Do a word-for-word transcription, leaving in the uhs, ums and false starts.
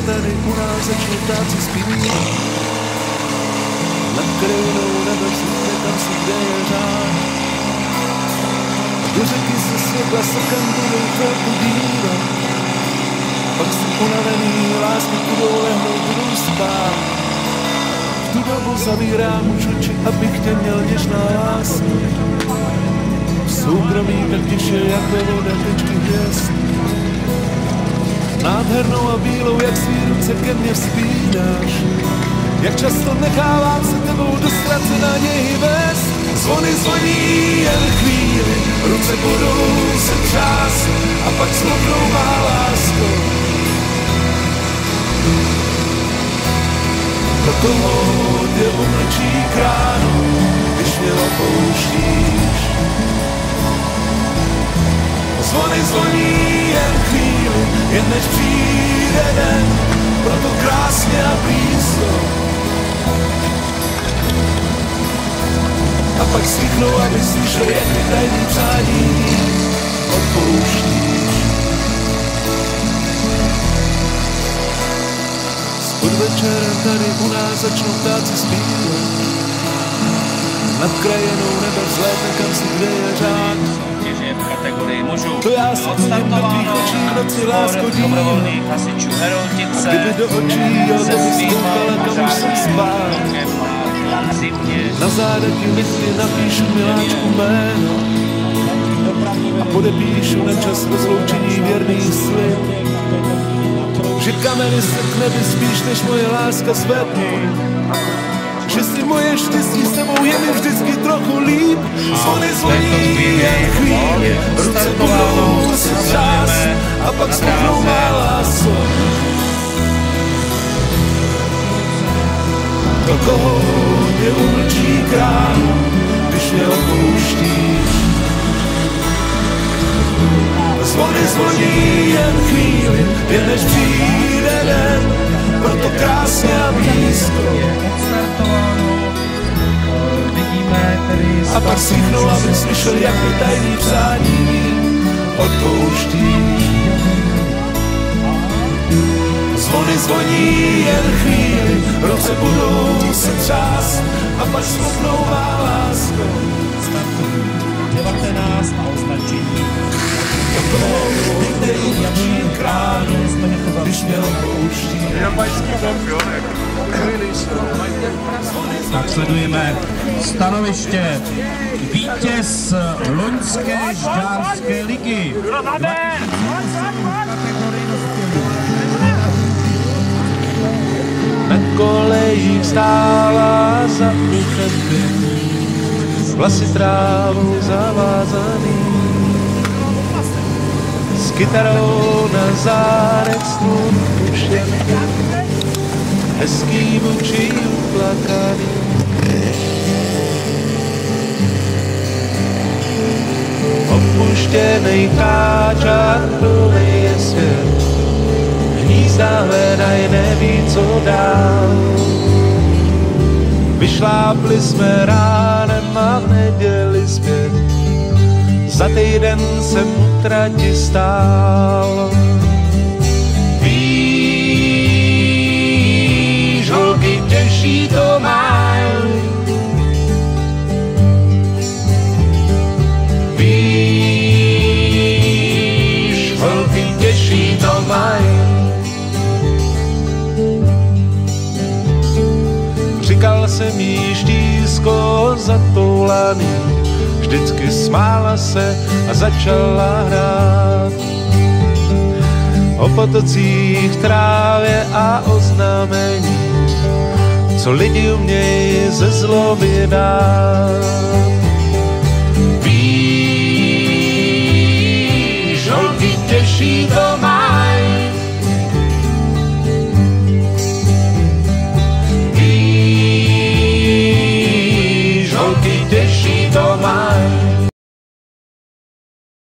tady u nás začnou ptáci zpívat. Nad krajinou nebe vznikne tam si, kde je řád. Do řeky se světla srkam budou chvilku dívat. Pak si unavený, lásky budou lehnout, budou spát. V tu dobu zavírám už oči, abych tě měl něžná láska. V soukromí tak tiše, jako voda tečky hvězd. Nádhernou a bílou, jak svý ruce ke mně vzpínáš. Jak často nechávám se tebou do ztracená něhy vést. Zvony zvoní jen chvíli, ruce budou se třást a pak smutnou má lásko. Do toho tě umlčí kránu, když mě opouštíš. Zvony zvoní jen chvíli, jen než přijde den, proto krásně a blízko. A pak stichnou, aby slyšel, jak mi tajný přání odpouštíš. S podvečerem tady u nás začnou ptáci zpívat. Nad krajinou nebe vzlétne, kam si kde je řád. Soutěže v kategorii mužů. To já si chodím do tvých očí v noci, lásko dívám. Dobrovolných hasičů Herotice. Kdyby do očí jel, to by zkoukala, kam už jsem spál. Na zádech ti listě napíšu miláčku jméno a podepíšu na čas rozloučení věrný slib, že kameny se k nebi spíš než moje láska světlo, že si moje štěstí s tebou je mi vždycky trochu líp. Zvony zvoní jen chvíli, ruce budou se třást a pak smutnou má lásko. Do koho tě umlčí kránu, když mě opouštíš. Zvony zvoní jen chvíli, jen než přijde den, proto krásně a blízko. A pak stichnou, abych slyšel, jak mi tajný přání odpouštíš. Zvony zvoní jen chvíli, ruce budou se třást a pak smutnou má lásko. devatenáct a označení. Kde umlčí kránu, když mě opouští. Tak sledujeme stanoviště. Vítěz loňské žďárské ligy. Na kolejích stála za uchem, vlasy trávou zavázaný, s kytarou na zádech stůl puštěn, hezký oči uplakaný. Opuštěnej káčák, dole je svět, hnízda hledaj, neví co dál. Vyšlápli jsme ránem a v neděli zpět, za týden jsem u trati stál. Víš, holky těžší to mají, víš, holky těžší to mají. Říkal jsem jí štízko zatoulaný, vždycky smála se a začala hrát. O potocích, trávě a o znamení, co lidi umějí ze zloby dát.